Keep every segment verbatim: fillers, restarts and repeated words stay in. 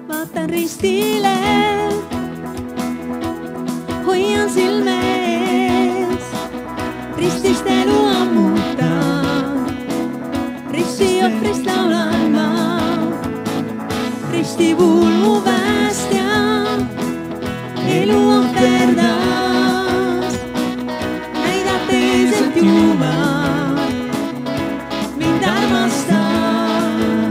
vaatan ristile, hoian silme ees, ristist elu ammutan, risti ohvrist laulan ma, risti puhul mu päästja, elu ohverdas, näidab teeselt Jumal, mind armastab.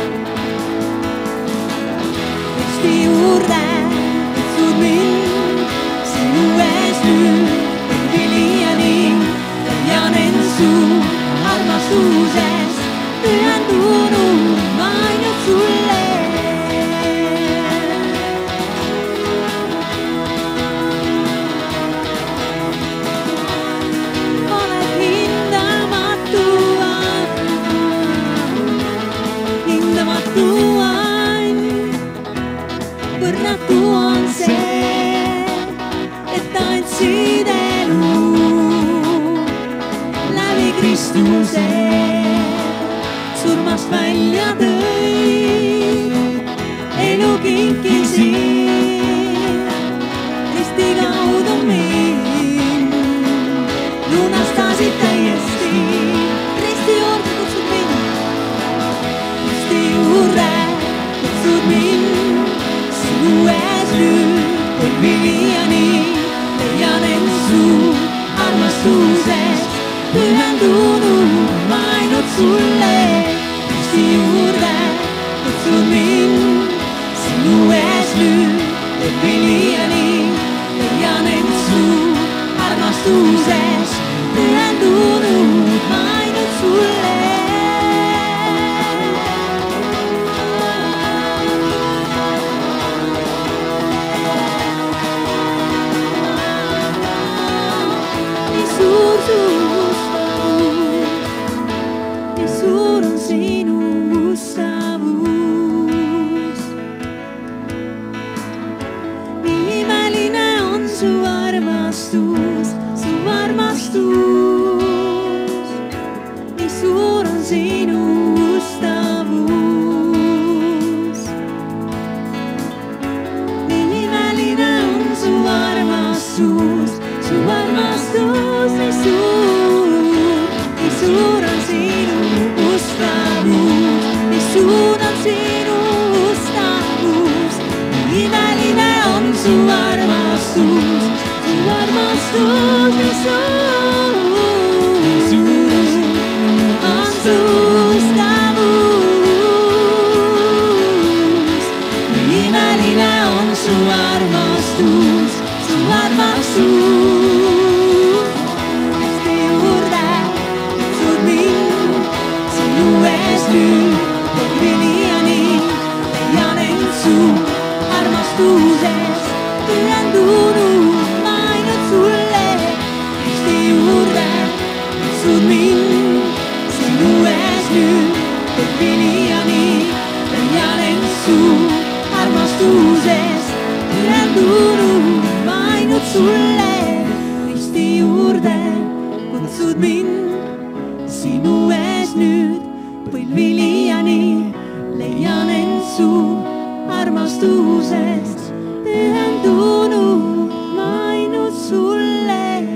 Risti juurde kutsud mind, sinu ees nüüd, et viljani leianen su armastuses, pühendunud ma ainult sulle. Võrratu on see, et andsid elu läbi Kristuse, surmast välja tõid, elu kinkisid, risti kaudu mind lunastasid täiesti. Risti juurde kutsud mind, risti juurde kutsud mind, sinu ees nüüd, kui viljani leianen su armastuses, pühendunud ma ainult sulle. Risti juurde kutsud mind, sinu ees nüüd, kui viljani leianen su armastuses, pühendunud ma ainult sulle. Nii suur on sinu ustavus, nii imeline on su armastus, su armastus. Nii suur on sinu ustavus, nii imeline on su armastus, su armastus. Nii suur, nii suur on sinu ustavus, nii suur on sinu ustavus, nii imeline on su armastus, su armastus. Nii suur, nii suur on su ustavus, nii imeline on su armastus, su armastus. Armastuses pühendunud ma ainult sulle. Risti juurde kutsud mind, sinu ees nüüd, et viljani leianen su armastuses, pühendunud ma ainult sulle. Risti juurde kutsud mind, sinu ees nüüd, põlviljani leianen su armastusest, pühendunud ma ainult sulle.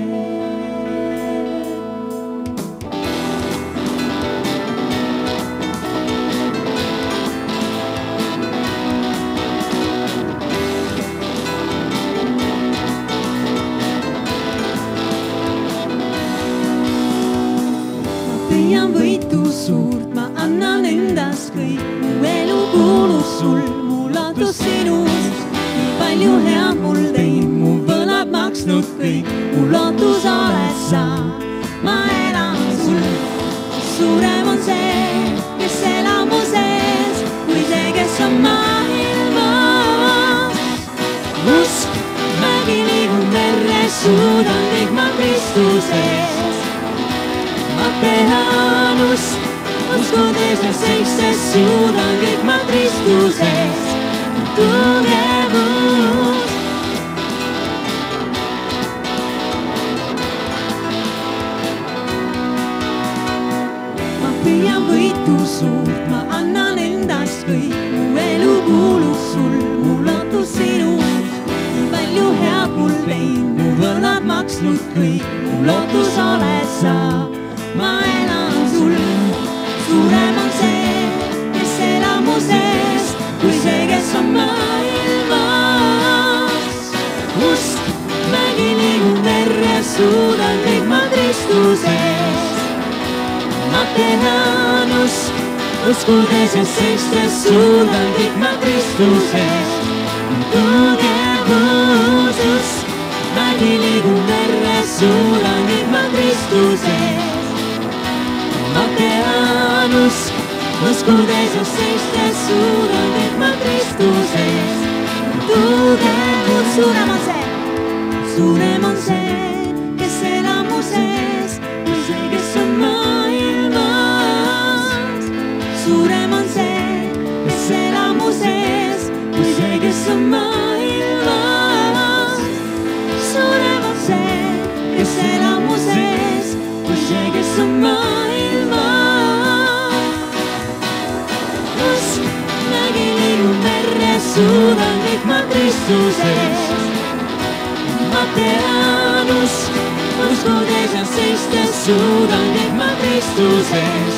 Ma püüan võitu suurt, ma annan endast kõik, mu elu kuulus sul, sinust, nii palju head mul tein, mu võlad maksnud kõik, mu lootus oled sa, ma elan sul. Suurem on see, kes elab mu sees, kui see, kes on maailmas. Usk, mägi liigub verres, suudan kõik ma Kristuses. Ma tean usk, uskudes ja seistes, suudan kõik ma Kristuses. Tugevus. Ma püüan võitu suurt, ma annan endast kõik, mu elu kuulub sul. võitnud kõik, mu lootus oled sa, ma elan sul. suurem on see, kes elab mu sees, kui see, kes on maailmas. Usk mägi liigub verre, suudan kõik ma Kristuses. Ma tean usk, uskudes ja seistes, suudan kõik ma Kristuses. Tugevus usk, mägi liigub verre, suudan kõik ma Kristuses. Ma tean usk, uskudes ja seistes, suudan kõik ma Kristuses. Tugevus suurem on see, suurem on see, kes elab mu sees, kui see, kes on maailmas. Suurem on see, kes elab mu sees, kui see, kes on maailmas. Suurem on see, kes elab mu sees, kui see, kes on maailmas. Usk mägi liigub verre, suudan kõik ma Kristuses. Ma tean usk, uskudes ja seistes, suudan kõik ma Kristuses.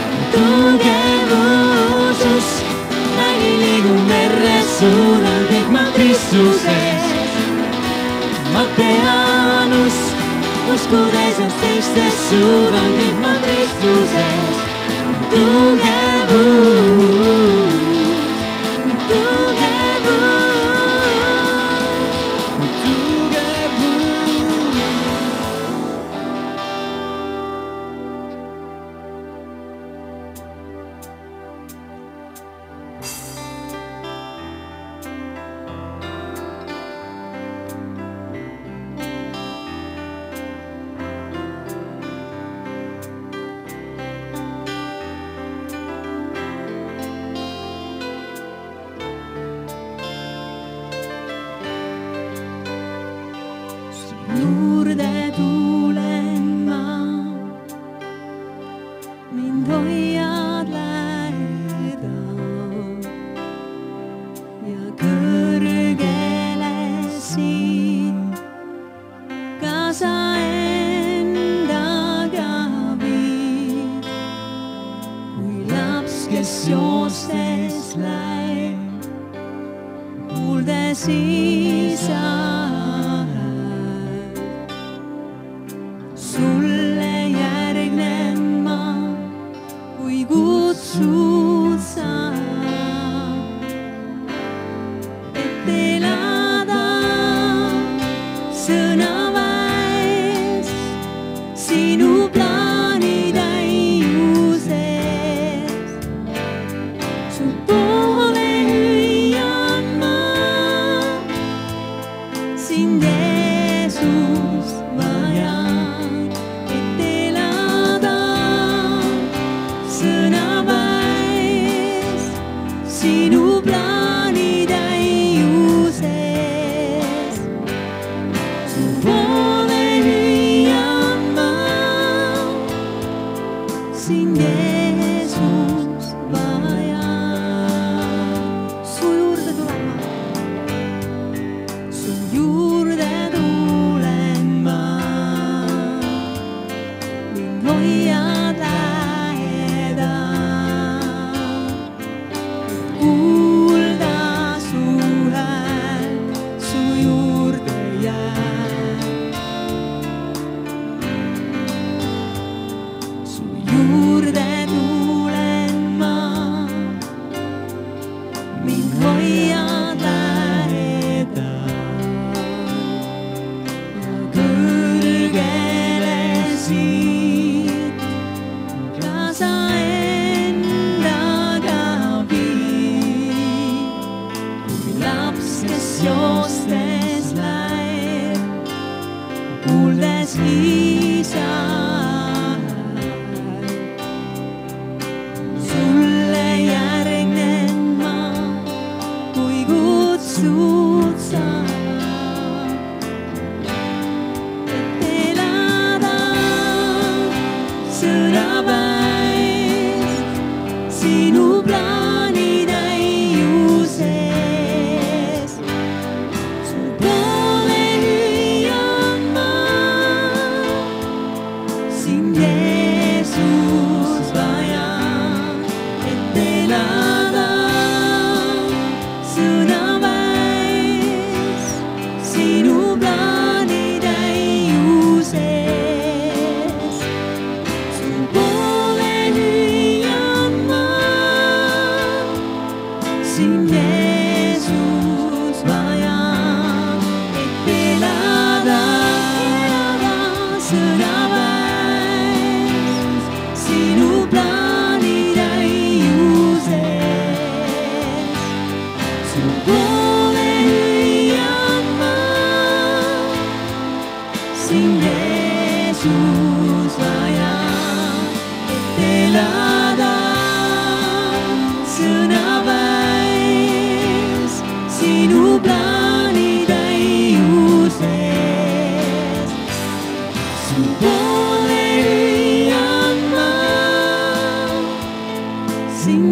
Tugevus usk, mägi liigub verre, suudan kõik ma Kristuses. Ma tean usk, uskudes ja seistes, suudan kõik ma Kristuses. Tugevus. Juurde tulen ma, mind hoiad lähedal ja kõrgele siit ka sa endaga viid. Kui laps, kes joostes läheb, kuuldes isa sulle järgnen ma, kui kutsud sa, et elada sõna väes sinu plaani täiuses. Su poole hüüan ma, sind Jeesus vajan. Sinu plaani täiuses, su poole hüüan ma, sind Jeesus vajan. Su juurde tulen ma, su juurde tulen ma, mind hoiad lähedal. Ooh.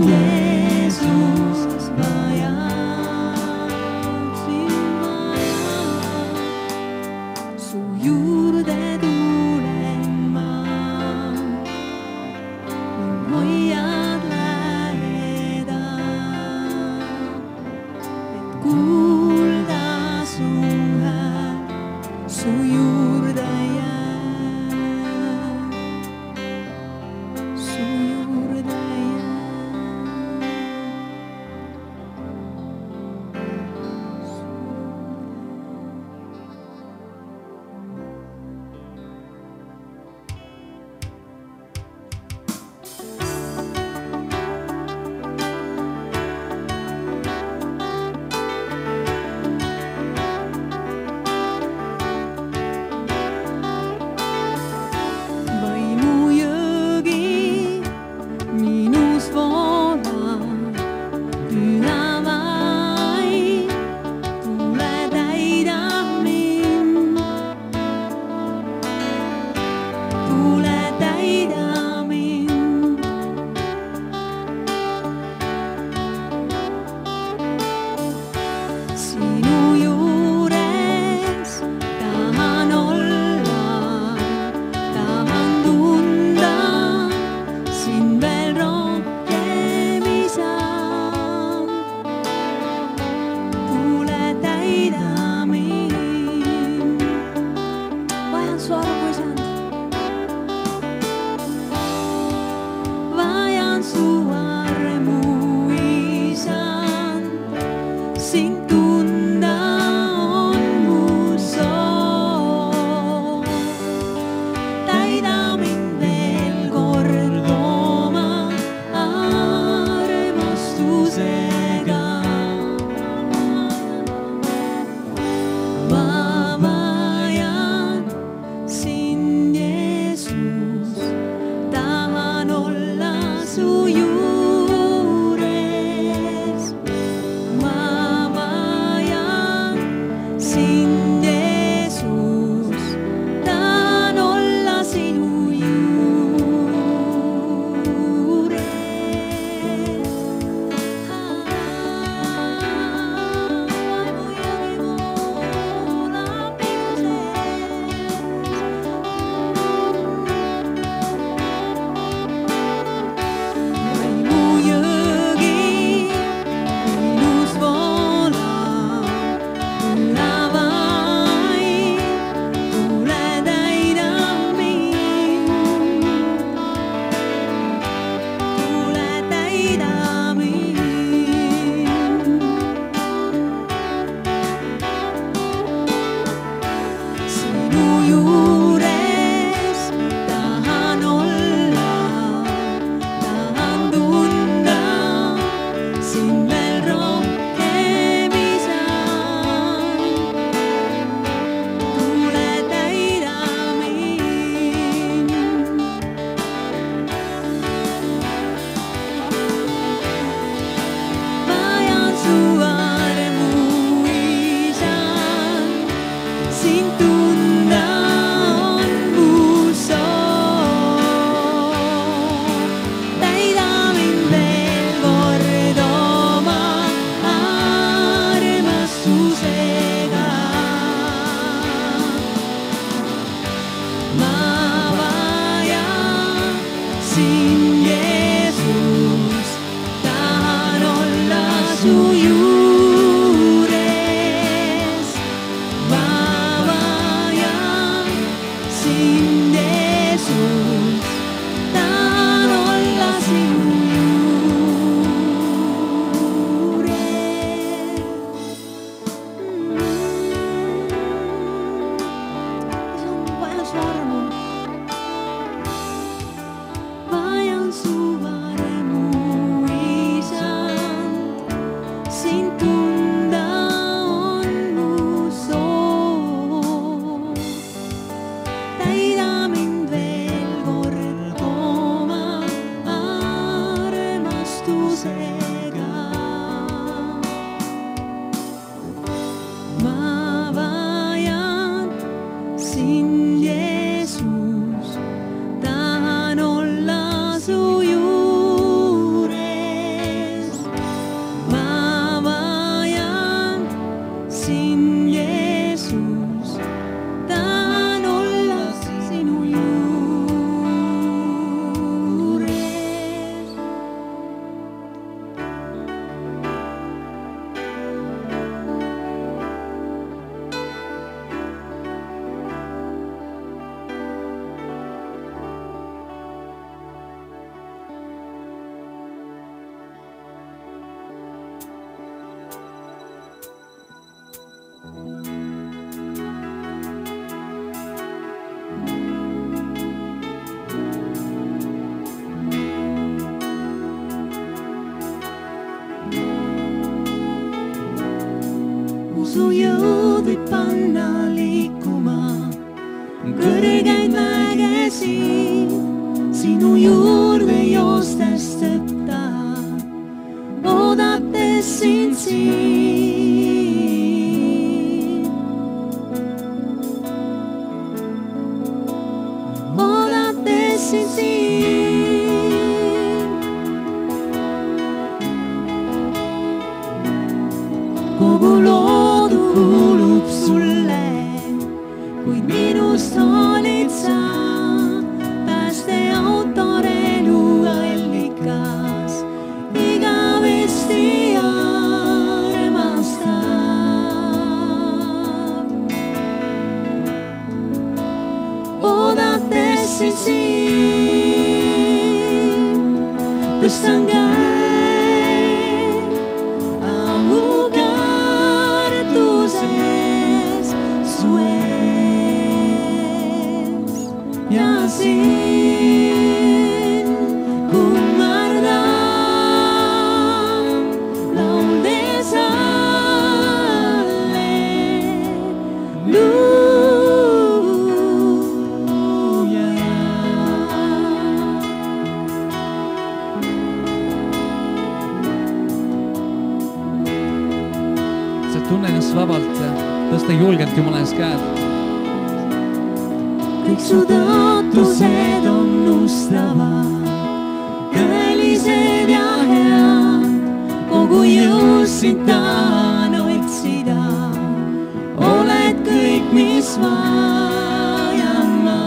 Jeesus, vajab sind vaja. Su juurde tulen ma, hoiad lähedal, et kuulda su hääl, su juurde jääb, su juurde jääb. võib panna liikuma kõrgeid mägesid, sinu juurde joostes tõtta, oodates sind siin. Oodates sind siin. Kogu loodu kuulub sulle, kuid minust olid sa päästeautor elu allikas, igavesti armastab. Oodates sind siin, tõstan käed ahu kartuses su ees ja siin kummardan lauldes halleluuja. Tunne ennast vabalt ja tõsta julgelt Jumala ees käed. Kõik su tõotused on ustavad, tõelised ja head, kogu jõus sind tahan otsida, oled kõik, mis vajan ma.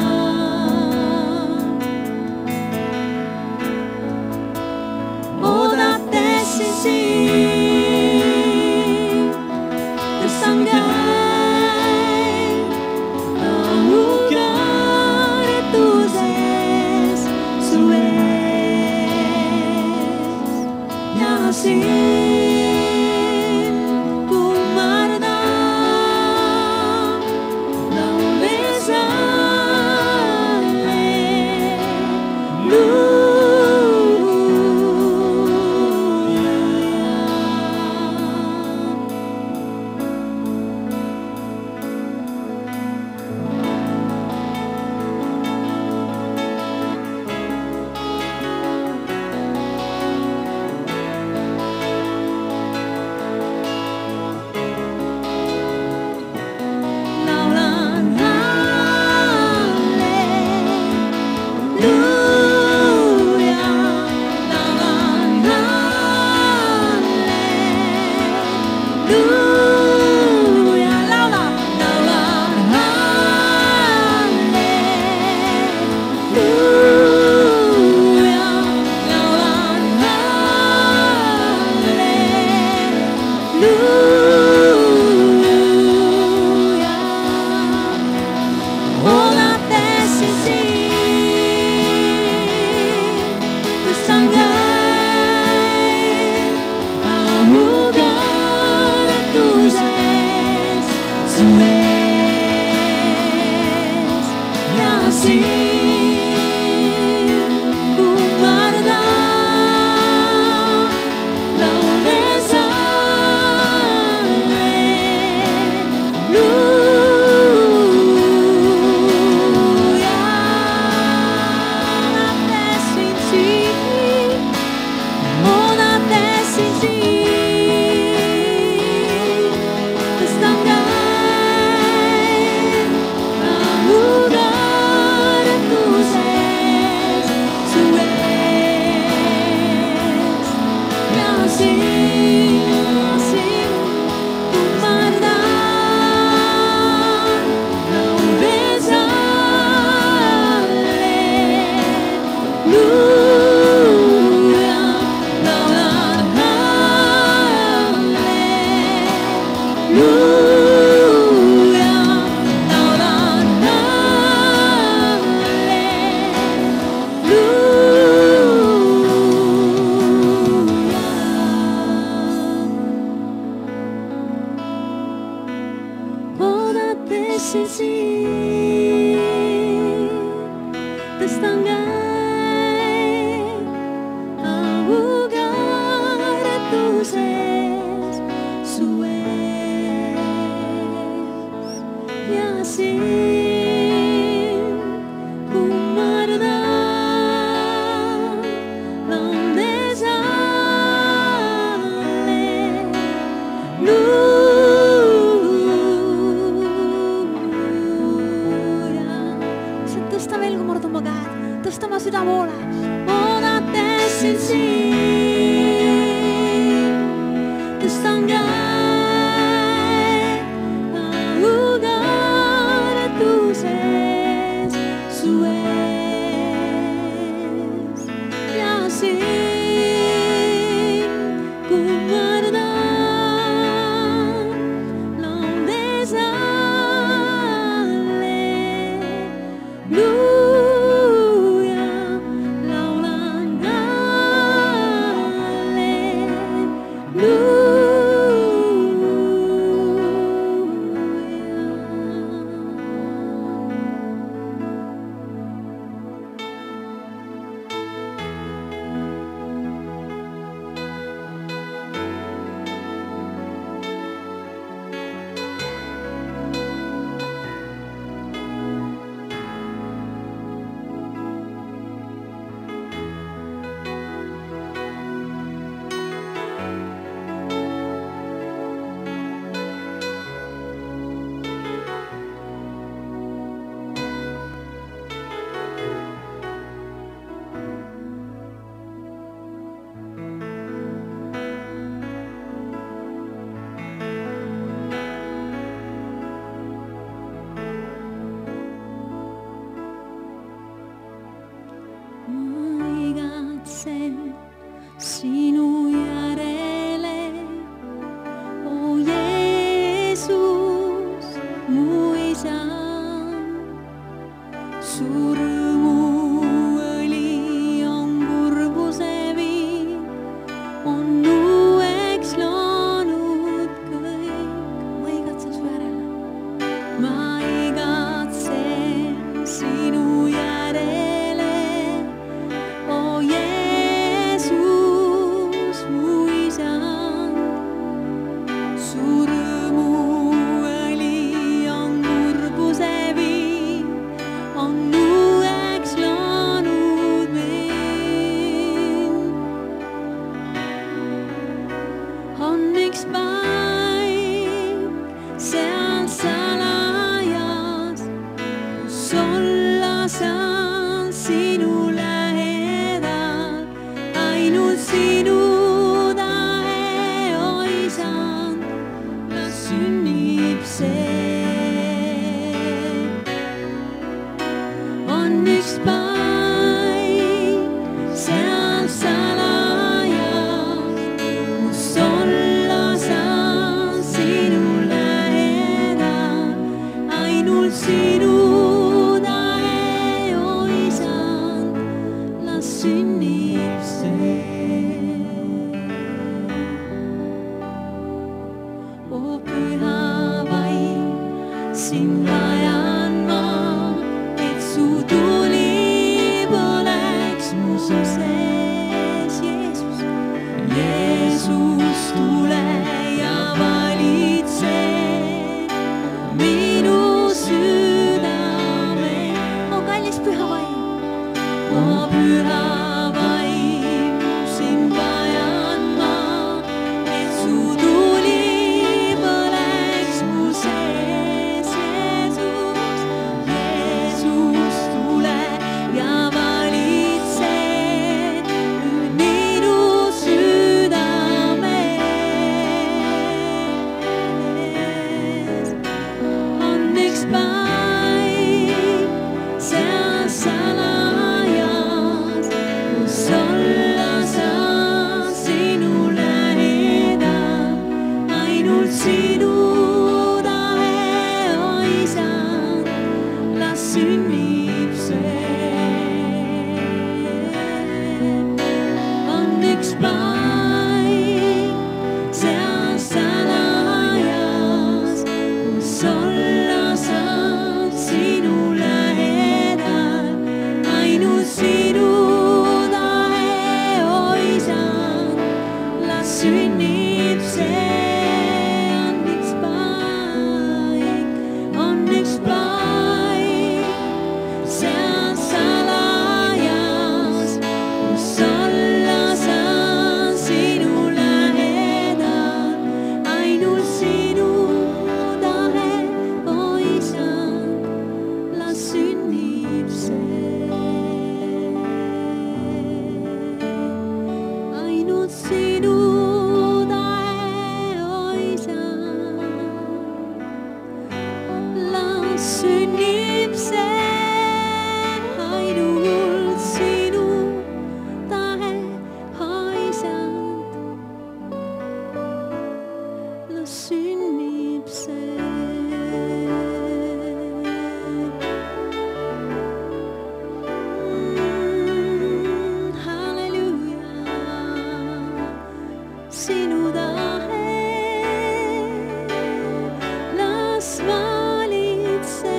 Oodates sind siin, tõstan käed ahu kartuses su ees ja siin kummardan lauldes halleluuja. Su on üks paik seal salajas, kus olla saan sinu lähedal, ainult sinu tahe, o Isand, las sünnib see. On üks paik seal salajas, kus olla saan sinu lähedal, ainult sinu tahe, o Isand, las sünnib see. O püha vaim, sind vajan ma, et su tuli põleks mu sees. Jeesus, Jeesus, tule ja valitse minu südame. O kallis püha vaim, o püha vaim, sind vajan ma, et su tuli põleks mu sees. Jeesus, Jeesus, tule ja valitse nüüd minu südames. On üks paik seal salajas, kus olla saan sinu lähedal, ainult sinu tahe, o Isand, las sünnib see. On üks paik seal salajas, kus olla saan sinu lähedal, ainult sinu tahe, o Isand, las sünnib see. On üks paik, on üks paik seal salajas, kus olla saan sinu lähedal, ainult sinu tahe, o Isand, las sünnib see. Ainult sinu tahe, o Isand, las sünnib see. Ainult sinu tahe, o Isand, las sünnib see. Mm, halleluuja, sinu tahe, las valitse.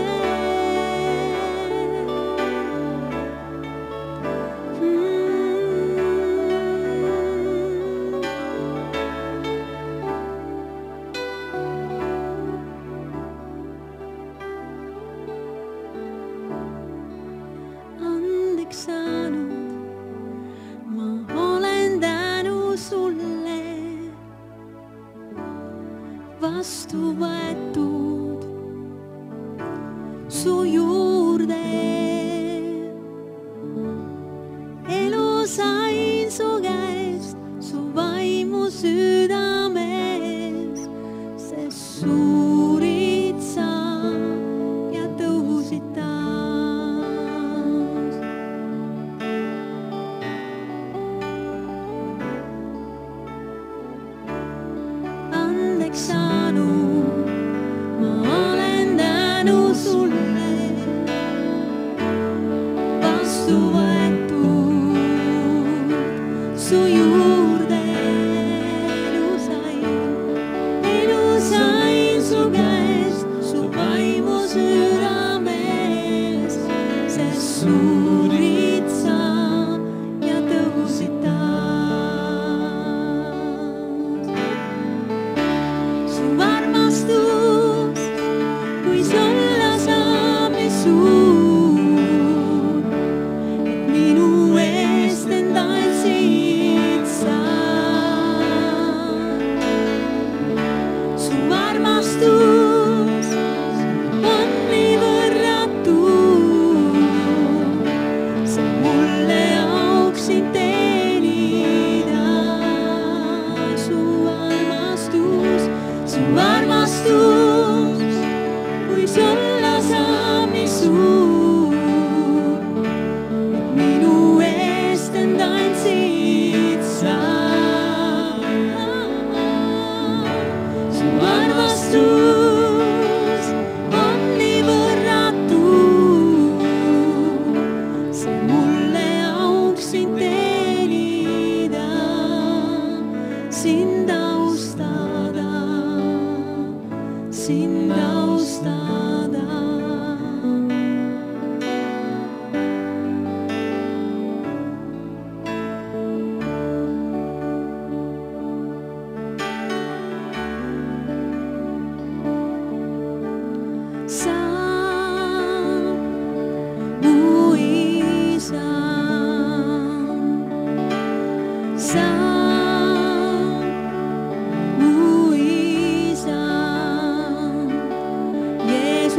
Andeks saanud, ma olen tänu sulle, vastu võetud su juurde. Elu sain su käest, su vaimu südames, sest suurid sa ja tõusid taas. Andeks saanud, ma olen tänu sulle, sind austada, sind austada. Sa buwisan,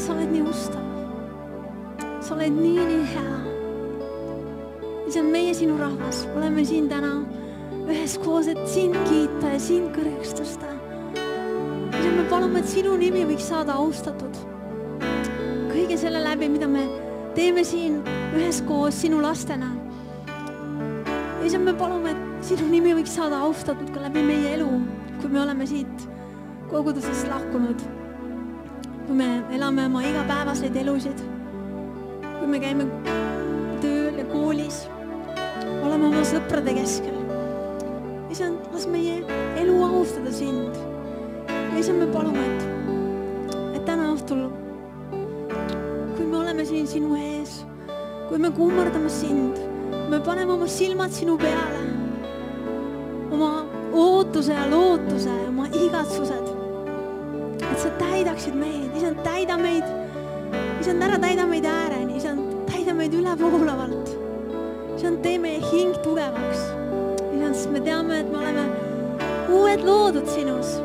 sa oled nii ustav. Sa oled nii, nii hea. Isand, meie sinu rahvas, oleme siin täna ühes koos, et sind kiita ja sind kõrgeks tõsta. Isand, me palume, et sinu nimi võiks saada austatud. Kõige selle läbi, mida me teeme siin ühes koos sinu lastena. Isand, me palume, et sinu nimi võiks saada austatud ka läbi meie elu, kui me oleme siit kogudusest lahkunud. Kui me elame oma igapäevaseid elusid, kui me käime tööl ja koolis, oleme oma sõprade keskel. Isand, las meie elu austada sind. Ja isand, me palume, et, et täna õhtul, kui me oleme siin sinu ees, kui me kummardame sind, me paneme oma silmad sinu peale, oma ootuse ja lootuse, oma igatsused, et sa täidaksid meid. Isand, täida meid. Isand, ära täida meid ääreni. Isand, täida meid ülevoolavalt. Isand, tee meie hing tugevaks. Isand, sest me teame, et me oleme uued loodud sinus.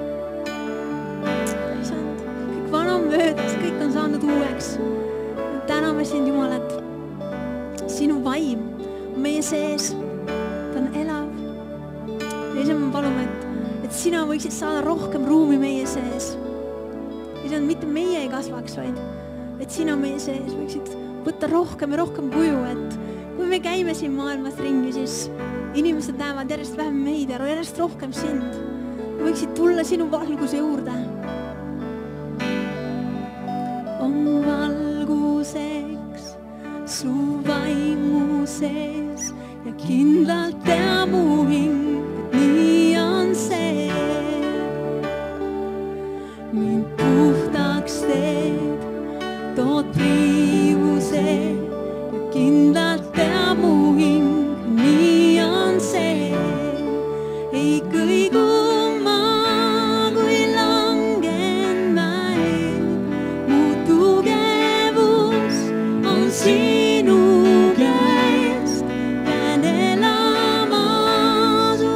Isand, kõik vana on möödas, kõik on saanud uueks. Täname sind, Jumal, et sinu vaim on meie sees. Ta on elav. Ja isand, me palume, et, et sina võiksid saada rohkem ruumi meie sees. Isand, mitte meie ei kasvaks, vaid et sina meie sees võiksid võtta rohkem ja rohkem kuju, et kui me käime siin maailmas ringi, siis inimesed näevad järjest vähem meid ja järjest rohkem sind. Võiksid tulla sinu valguse juurde. On valguseks su vaimu sees ja kindlalt tea mu hing, et nii on see. Mind puhtaks teed, tood priivuse ja kindlalt tea mu hing, nii on see. Ei kõigu ma, kui langen mäed, mu tugevus on sinu käest. Jään elama su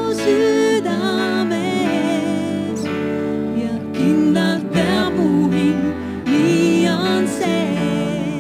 südames ja kindlalt tea mu hing, nii on see.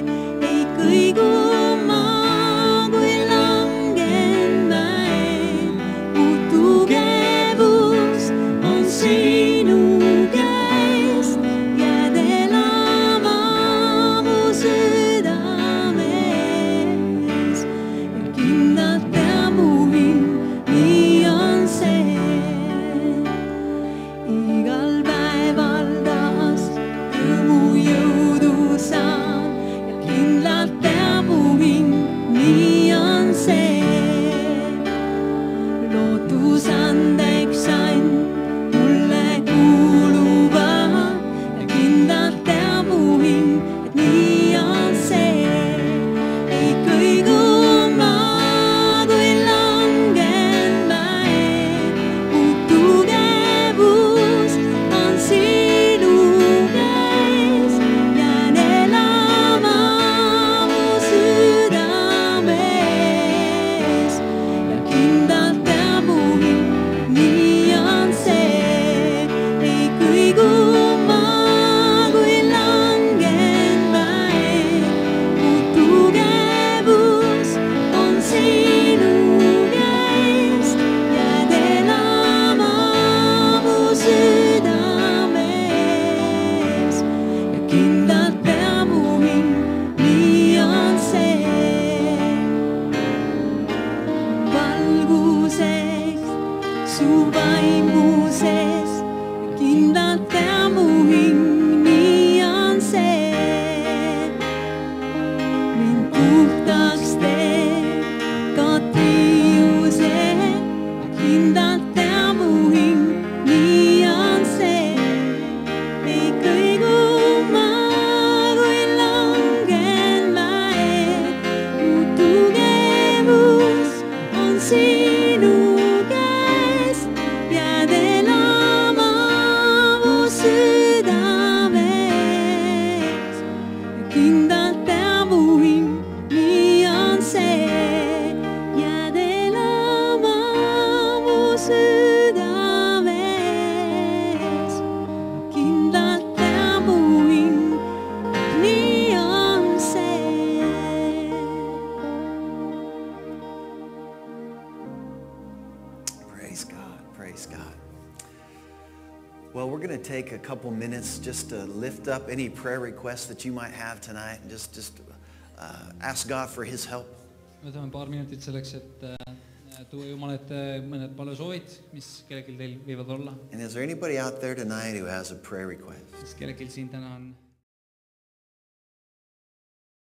Praise God. Praise God. Well, we're going to take a couple minutes just to lift up any prayer requests that you might have tonight and just, just uh, ask God for his help. Võtame paar minutit selleks, et tuua Jumala ette mõned palusoovid, mis kellelgi teil võivad olla. And is there anybody out there tonight who has a prayer request? Kas kellelgi siin täna on